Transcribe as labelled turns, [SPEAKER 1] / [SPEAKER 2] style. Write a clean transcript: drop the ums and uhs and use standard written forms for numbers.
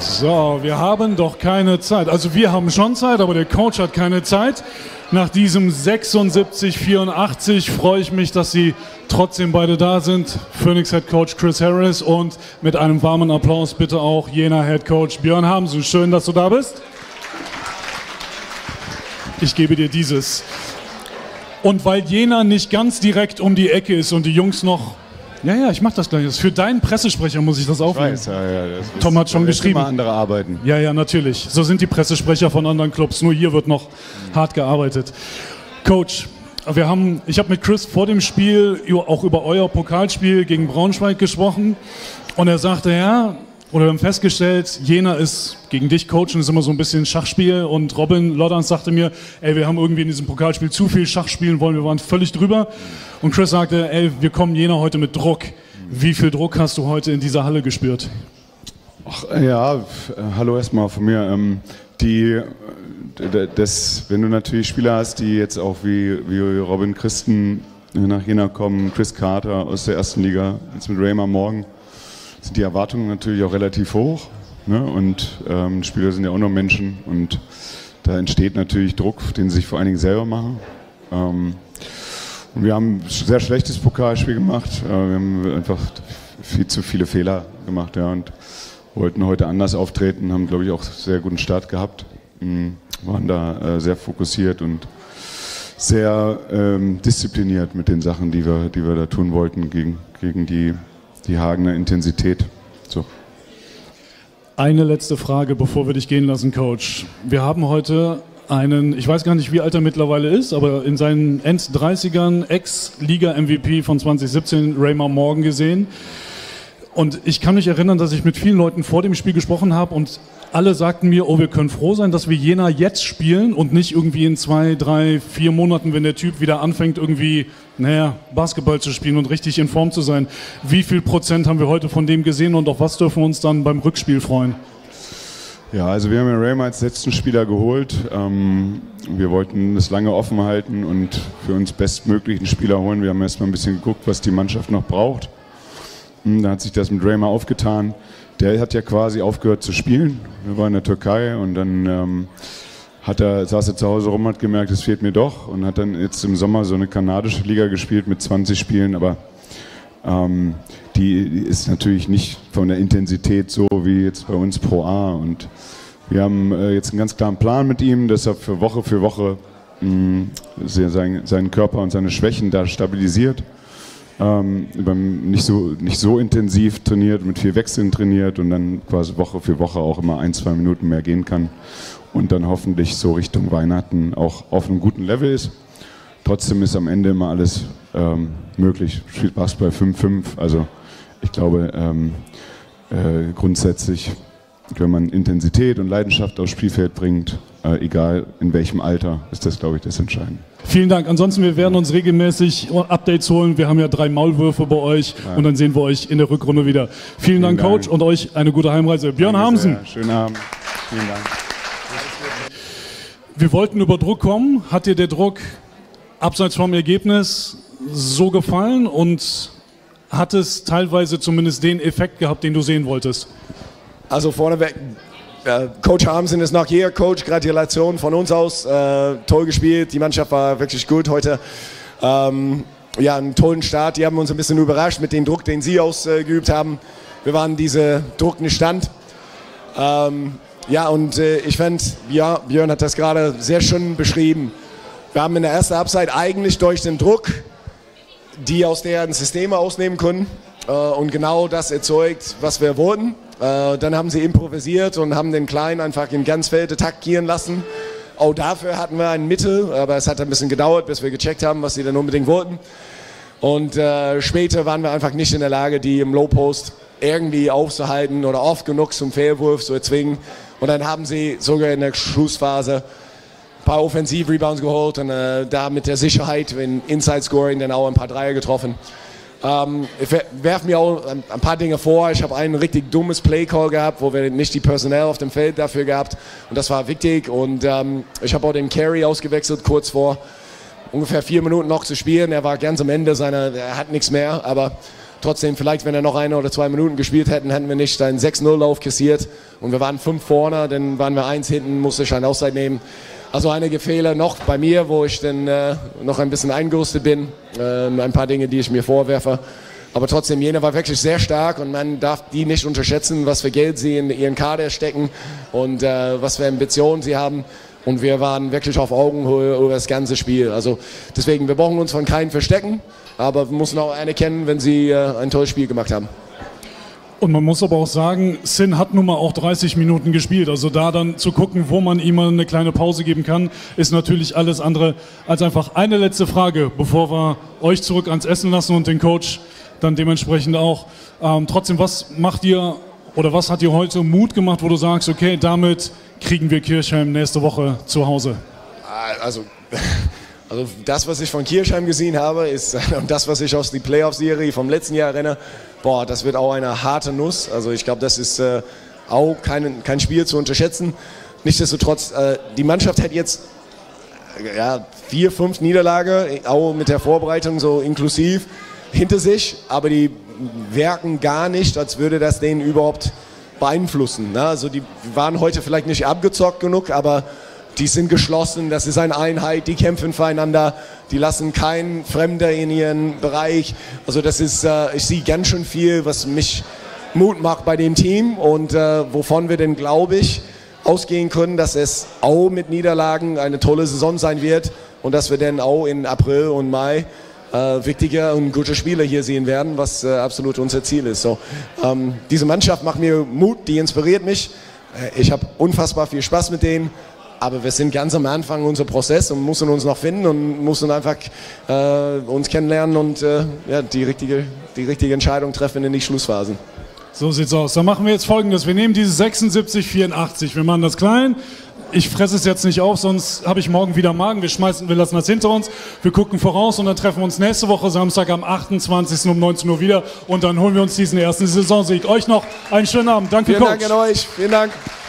[SPEAKER 1] So, wir haben doch keine Zeit. Also wir haben schon Zeit, aber der Coach hat keine Zeit. Nach diesem 76-84 freue ich mich, dass Sie trotzdem beide da sind. Phoenix Head Coach Chris Harris und mit einem warmen Applaus bitte auch Jena Head Coach Björn Hamsen. Schön, dass du da bist. Ich gebe dir dieses. Und weil Jena nicht ganz direkt um die Ecke ist und die Jungs noch... Ja, ich mach das gleich. Für deinen Pressesprecher muss ich das aufnehmen.
[SPEAKER 2] Ich weiß, das
[SPEAKER 1] Tom hat schon geschrieben.
[SPEAKER 2] Immer andere arbeiten.
[SPEAKER 1] Ja, natürlich. So sind die Pressesprecher von anderen Clubs. Nur hier wird noch hart gearbeitet. Coach, ich habe mit Chris vor dem Spiel auch über euer Pokalspiel gegen Braunschweig gesprochen. Und er sagte, wir haben festgestellt, Jena ist gegen dich coachen, ist immer so ein bisschen Schachspiel. Und Robin Loddans sagte mir, wir haben irgendwie in diesem Pokalspiel zu viel Schach spielen wollen, wir waren völlig drüber. Und Chris sagte, wir kommen Jena heute mit Druck. Wie viel Druck hast du heute in dieser Halle gespürt?
[SPEAKER 2] Hallo erstmal von mir. Wenn du natürlich Spieler hast, die jetzt auch wie Robin Christen nach Jena kommen, Chris Carter aus der ersten Liga, jetzt mit Raymer morgen, sind die Erwartungen natürlich auch relativ hoch. Ne? Und Spieler sind ja auch noch Menschen und da entsteht natürlich Druck, den sie sich vor allen Dingen selber machen. Und wir haben ein sehr schlechtes Pokalspiel gemacht. Wir haben einfach viel zu viele Fehler gemacht und wollten heute anders auftreten, haben, glaube ich, auch einen sehr guten Start gehabt. Waren da sehr fokussiert und sehr diszipliniert mit den Sachen, die wir da tun wollten gegen die Hagener Intensität. So.
[SPEAKER 1] Eine letzte Frage, bevor wir dich gehen lassen, Coach. Wir haben heute einen, ich weiß gar nicht, wie alt er mittlerweile ist, aber in seinen End-30ern Ex-Liga-MVP von 2017, Raymer Morgan, gesehen. Und ich kann mich erinnern, dass ich mit vielen Leuten vor dem Spiel gesprochen habe und alle sagten mir, wir können froh sein, dass wir Jena jetzt spielen und nicht irgendwie in 2, 3, 4 Monaten, wenn der Typ wieder anfängt, irgendwie, Basketball zu spielen und richtig in Form zu sein. Wie viel Prozent haben wir heute von dem gesehen und auf was dürfen wir uns dann beim Rückspiel freuen?
[SPEAKER 2] Ja, also wir haben ja Raymer als letzten Spieler geholt. Wir wollten das lange offen halten und für uns bestmöglichen Spieler holen. Wir haben erstmal ein bisschen geguckt, was die Mannschaft noch braucht. Da hat sich das mit Raymer aufgetan. Der hat ja quasi aufgehört zu spielen. Wir waren in der Türkei und dann saß er zu Hause rum, hat gemerkt, es fehlt mir doch und hat dann jetzt im Sommer so eine kanadische Liga gespielt mit 20 Spielen, aber die ist natürlich nicht von der Intensität so wie jetzt bei uns Pro A und wir haben jetzt einen ganz klaren Plan mit ihm, dass er für Woche seinen Körper und seine Schwächen da stabilisiert. Nicht so intensiv trainiert, mit viel Wechseln trainiert und dann quasi Woche für Woche auch immer 1-2 Minuten mehr gehen kann und dann hoffentlich so Richtung Weihnachten auch auf einem guten Level ist. Trotzdem ist am Ende immer alles möglich. Spielt Basketball 5-5, also ich glaube grundsätzlich, wenn man Intensität und Leidenschaft aufs Spielfeld bringt, egal in welchem Alter, ist das, glaube ich, das Entscheidende.
[SPEAKER 1] Vielen Dank. Ansonsten, wir werden uns regelmäßig Updates holen. Wir haben ja 3 Maulwürfe bei euch und dann sehen wir euch in der Rückrunde wieder. Vielen Dank, Coach, und euch eine gute Heimreise. Björn Hamsen.
[SPEAKER 2] Schönen Abend. Vielen Dank.
[SPEAKER 1] Wir wollten über Druck kommen. Hat dir der Druck abseits vom Ergebnis so gefallen und hat es teilweise zumindest den Effekt gehabt, den du sehen wolltest?
[SPEAKER 3] Also vorneweg, Coach Hamsen ist noch hier. Coach, Gratulation von uns aus. Toll gespielt, die Mannschaft war wirklich gut heute. Einen tollen Start. Die haben uns ein bisschen überrascht mit dem Druck, den sie ausgeübt haben. Wir waren diese Druck nicht stand. Ich fand, Björn hat das gerade sehr schön beschrieben. Wir haben in der ersten Halbzeit eigentlich durch den Druck die aus deren Systeme ausnehmen können und genau das erzeugt, was wir wollten. Dann haben sie improvisiert und haben den Kleinen einfach in ganz Feld attackieren lassen. Auch dafür hatten wir ein Mittel, aber es hat ein bisschen gedauert, bis wir gecheckt haben, was sie dann unbedingt wollten. Und später waren wir einfach nicht in der Lage, die im Low Post irgendwie aufzuhalten oder oft genug zum Fehlwurf zu erzwingen. Und dann haben sie sogar in der Schlussphase ein paar Offensiv-Rebounds geholt und da mit der Sicherheit in Inside-Scoring dann auch ein paar Dreier getroffen. Ich werfe mir auch ein paar Dinge vor. Ich habe ein richtig dummes Play-Call gehabt, wo wir nicht die Personal auf dem Feld dafür gehabt und das war wichtig. Und ich habe auch den Carey ausgewechselt, kurz vor ungefähr 4 Minuten noch zu spielen. Er war ganz am Ende er hat nichts mehr, aber Trotzdem, vielleicht, wenn er noch 1 oder 2 Minuten gespielt hätten, hätten wir nicht einen 6-0-Lauf kassiert. Und wir waren 5 vorne, dann waren wir 1 hinten, musste ich eine Auszeit nehmen. Also einige Fehler noch bei mir, wo ich dann noch ein bisschen eingerüstet bin. Ein paar Dinge, die ich mir vorwerfe. Aber trotzdem, Jena war wirklich sehr stark und man darf die nicht unterschätzen, was für Geld sie in ihren Kader stecken und was für Ambitionen sie haben. Und wir waren wirklich auf Augenhöhe über das ganze Spiel. Also deswegen, wir brauchen uns von keinem verstecken, aber wir müssen auch anerkennen, wenn sie ein tolles Spiel gemacht haben.
[SPEAKER 1] Und man muss aber auch sagen, Sin hat nun mal auch 30 Minuten gespielt. Also da dann zu gucken, wo man ihm eine kleine Pause geben kann, ist natürlich alles andere als einfach. Eine letzte Frage, bevor wir euch zurück ans Essen lassen und den Coach dann dementsprechend auch. Trotzdem, was macht ihr oder was hat dir heute Mut gemacht, wo du sagst, okay, damit kriegen wir Kirchheim nächste Woche zu Hause?
[SPEAKER 3] Also das, was ich von Kirchheim gesehen habe, ist und das, was ich aus der Playoff-Serie vom letzten Jahr erinnere, boah, das wird auch eine harte Nuss. Also ich glaube, das ist auch kein Spiel zu unterschätzen. Nichtsdestotrotz, die Mannschaft hat jetzt 4, 5 Niederlage, auch mit der Vorbereitung so inklusiv, hinter sich, aber die wirken gar nicht, als würde das denen überhaupt beeinflussen. Ne? Also die waren heute vielleicht nicht abgezockt genug, aber die sind geschlossen, das ist eine Einheit, die kämpfen füreinander, die lassen keinen Fremder in ihren Bereich. Also das ist, ich sehe ganz schön viel, was mich Mut macht bei dem Team und wovon wir denn, glaube ich, ausgehen können, dass es auch mit Niederlagen eine tolle Saison sein wird und dass wir dann auch in April und Mai wichtige und gute Spiele hier sehen werden, was absolut unser Ziel ist. So, diese Mannschaft macht mir Mut, die inspiriert mich. Ich habe unfassbar viel Spaß mit denen, aber wir sind ganz am Anfang unser Prozess und müssen uns noch finden und müssen einfach uns kennenlernen und die richtige Entscheidung treffen in die Schlussphasen.
[SPEAKER 1] So sieht's aus. Dann machen wir jetzt Folgendes. Wir nehmen diese 76,84. Wir machen das klein. Ich fresse es jetzt nicht auf, sonst habe ich morgen wieder Magen. Wir lassen das hinter uns. Wir gucken voraus und dann treffen wir uns nächste Woche Samstag am 28. um 19 Uhr wieder. Und dann holen wir uns diesen ersten Saisonsieg. Euch noch einen schönen Abend. Danke, Coach.
[SPEAKER 3] Vielen Dank an euch. Vielen Dank.